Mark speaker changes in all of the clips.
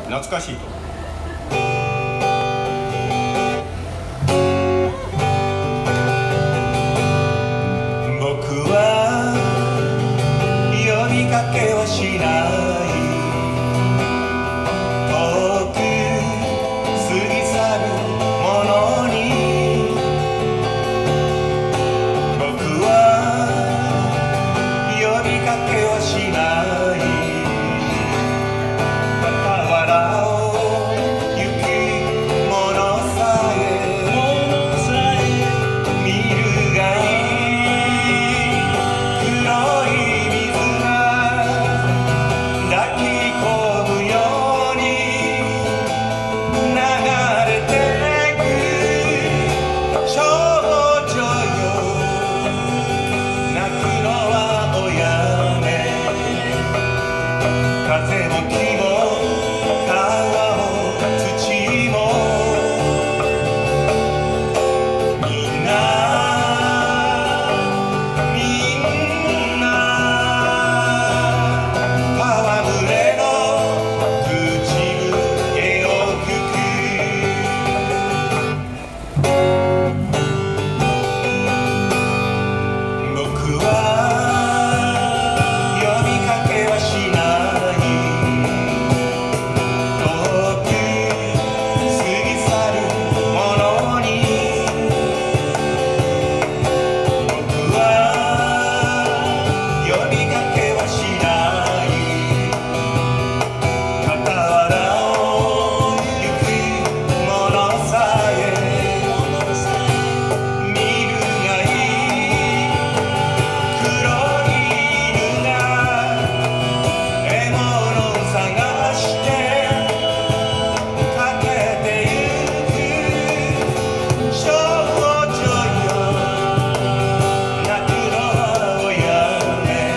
Speaker 1: 懐かしいと。僕は呼びかけはしない、遠く過ぎ去るものに。僕は呼びかけはしない、傍らを行くものさえ見るがいい。黒い水が抱き込むように流れてく少女よ、泣くのはおやめ。風も木も川も土もみんな戯れの口笛を吹く。僕は呼びかけはしない、遠く過ぎ去るものに。僕は呼びかけはしない、傍らを行くものさえ見るがいい。黒い犬が獲物を探してかけてゆく少女よ、泣くのはおやめ。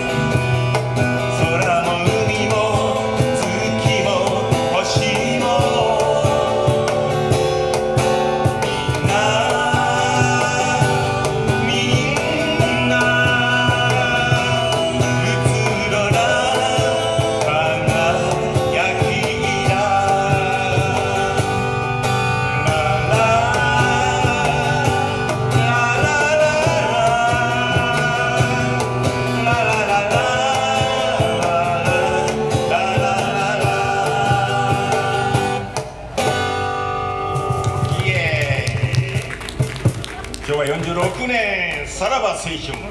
Speaker 1: 空も海も月も星もみんなうつろな輝きだ。ララララララララライエーイ。昭和46年、さらば青春。